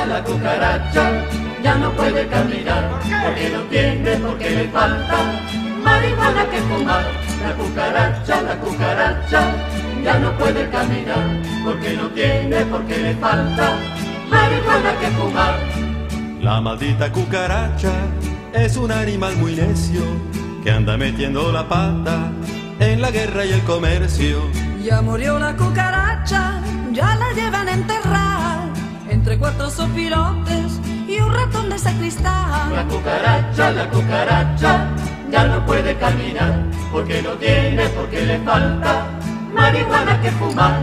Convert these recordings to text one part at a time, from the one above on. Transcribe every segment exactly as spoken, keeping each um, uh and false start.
la cucaracha ya no puede caminar, porque no tiene, porque le falta marihuana que fumar. La cucaracha, la cucaracha ya no puede caminar, porque no tiene, porque le falta marihuana que fumar. La maldita cucaracha es un animal muy necio que anda metiendo la pata en la guerra y el comercio. Ya murió la cucaracha, ya la llevan a enterrar entre cuatro sopilotes y un ratón de sacristán. La cucaracha, la cucaracha ya no puede caminar, porque no tiene, porque le falta marihuana que fumar.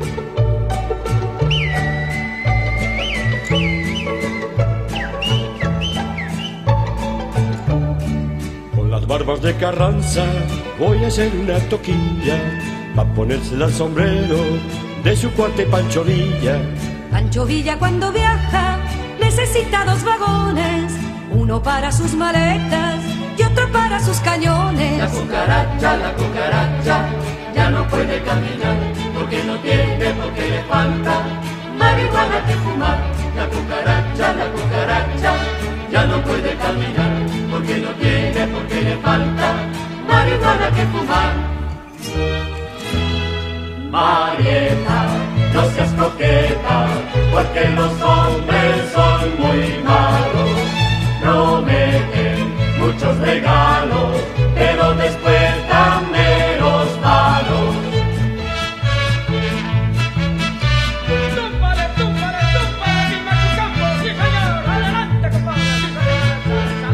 Con las barbas de Carranza voy a hacer una toquilla pa' ponérsela al sombrero de su cuate Pancho Villa. Pancho Villa cuando viaja necesita dos vagones, uno para sus maletas y otro para sus cañones. La cucaracha, la cucaracha ya no puede caminar, porque no tiene, porque le falta marihuana que fumar. La cucaracha, la cucaracha ya no puede caminar, porque no tiene, porque le falta marihuana que fumar. Marieta, no seas coqueta, porque los hombres son muy malos. Prometen muchos regalos, pero después dan meros malos. ¡Túmpale, túmpale, túmpale, mi machucampo! ¡Sí, señor! ¡Adelante, compadre! ¡Sí, señor!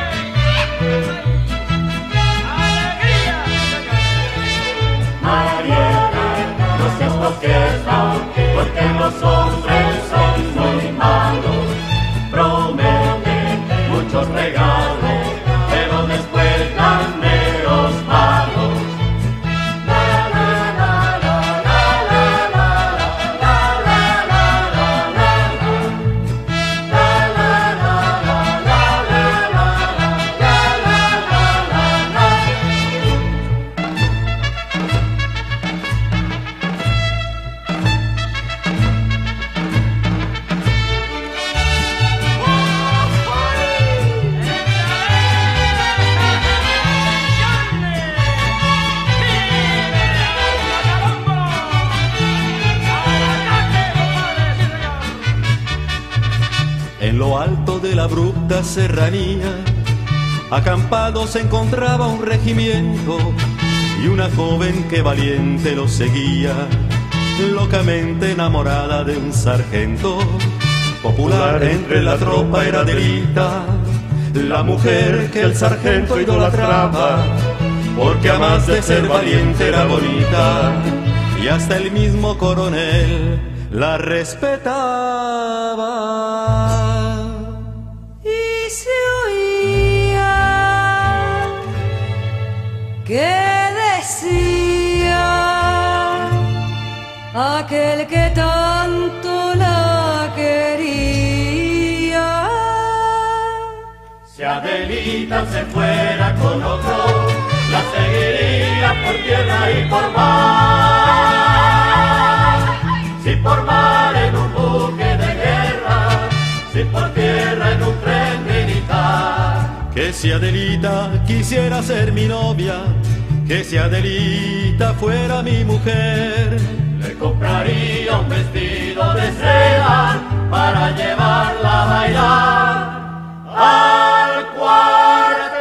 ¡Alegría, señor! Marieta, no seas coqueta, porque los hombres son muy malos. Prometen muchos regalos, pero después dan meros malos. La la la la la la la la la la la la la la la En lo alto de la abrupta serranía, acampado se encontraba un regimiento y una joven que valiente lo seguía, locamente enamorada de un sargento. Popular entre la tropa era Adelita, la mujer que el sargento idolatraba, porque a más de ser valiente era bonita, y hasta el mismo coronel la respetaba. Y se oía que decía aquel que tanto la quería: Si Adelita se fuera con otro, la seguiría por tierra y por mar. Si por mar en un buque de guerra, si por tierra en un tren militar. Que si Adelita quisiera ser mi novia, que si Adelita fuera mi mujer, le compraría un vestido de seda para llevarla a bailar al cuartel.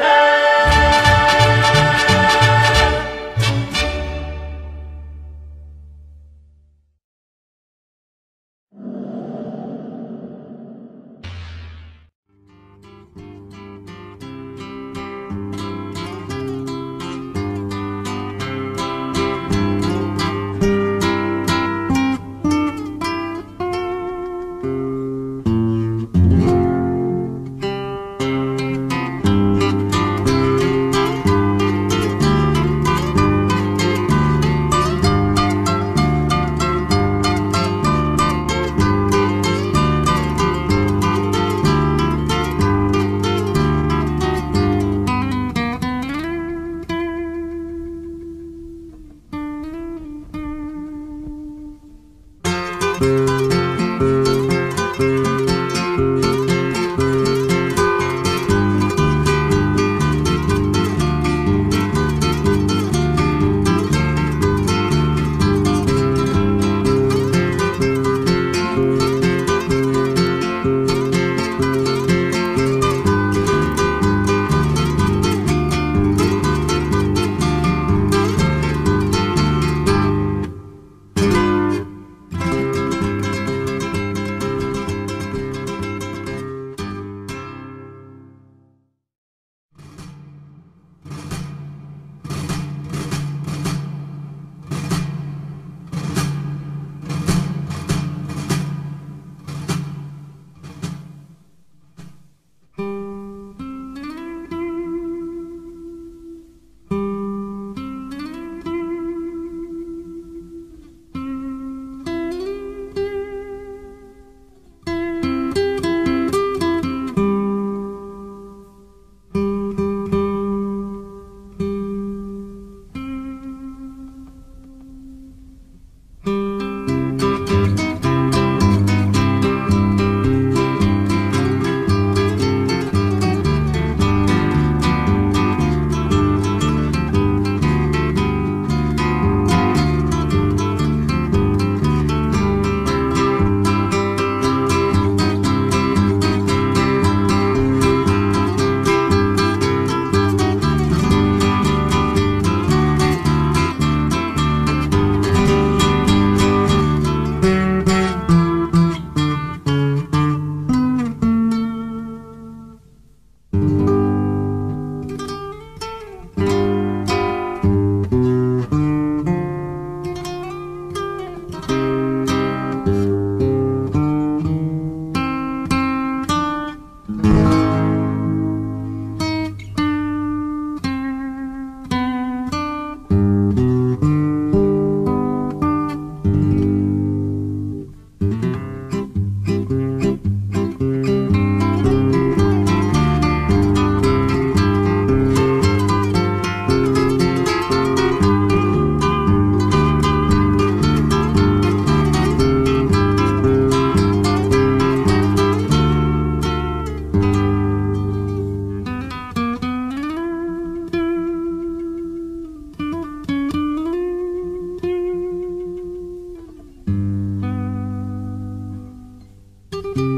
Thank you.